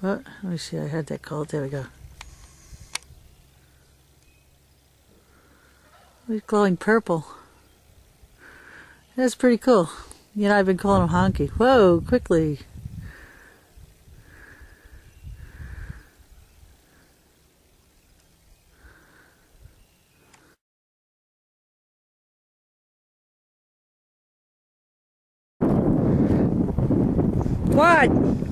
Oh, let me see, I had that COLT. There we go. He's glowing purple. That's pretty cool. You know, I've been calling him honky. Whoa, quickly. What?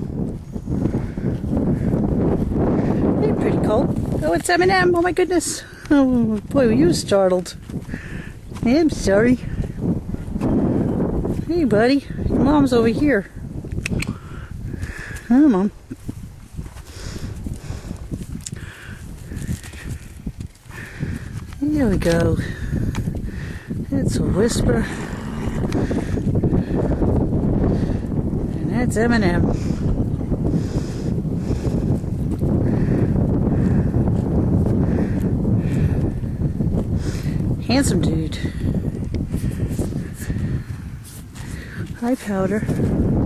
Hey, pretty cool. Oh, it's Eminem. Oh my goodness. Oh boy, were you startled? I'm sorry. Hey, buddy. Your mom's over here. Hi, Mom. Here we go. It's a whisper. And that's Eminem. Handsome dude. Hi, Powder.